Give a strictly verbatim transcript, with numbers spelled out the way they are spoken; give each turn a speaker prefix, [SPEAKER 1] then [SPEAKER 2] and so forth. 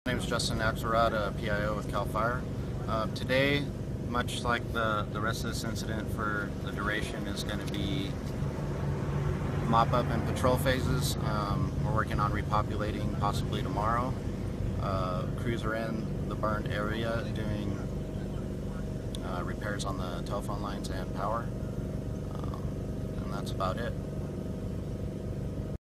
[SPEAKER 1] My name is Justin Acselrod, a P I O with CAL FIRE. Uh, today, much like the, the rest of this incident for the duration, is going to be mop-up and patrol phases. Um, we're working on repopulating possibly tomorrow. Uh, crews are in the burned area doing uh, repairs on the telephone lines and power. Um, and that's about it.